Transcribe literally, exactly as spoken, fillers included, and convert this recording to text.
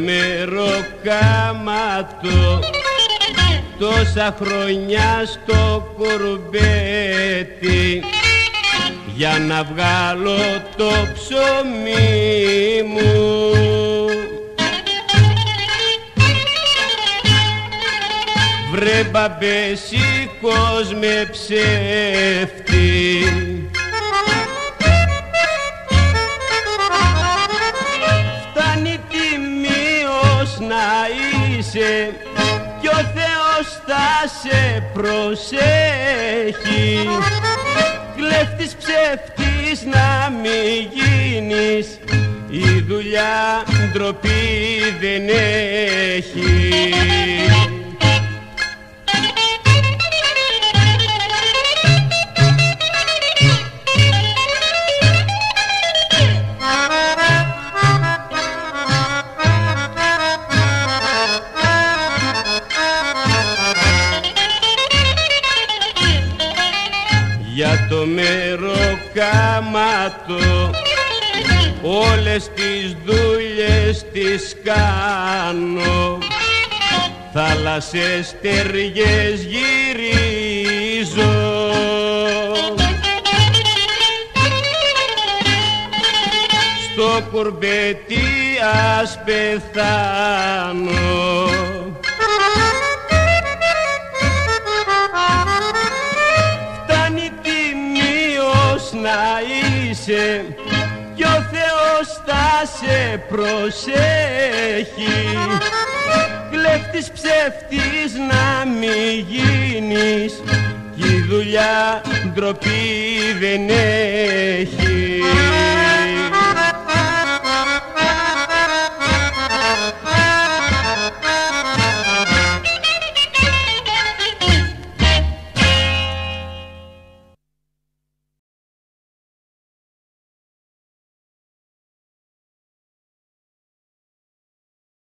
μεροκάματο τόσα χρόνια στο κουρμπέτι για να βγάλω το ψωμί μου. Βρε μπαμπέ σήκως με ψεύτη, φτάνει τιμίως να είσαι κι ο Θεός θα σε προσέχει. Κλέφτης ψεύτης να μη γίνεις, η δουλειά ντροπή δεν έχει. Για το μεροκάματο όλες τις δουλειές τις κάνω, θάλασσες στεριές γυρίζω. Στο κουρμπέτι ας πεθάνω, να είσαι κι ο Θεός θα σε προσέχει. Κλέφτης ψεύτης να μη γίνεις, κι η δουλειά ντροπή δεν έχει.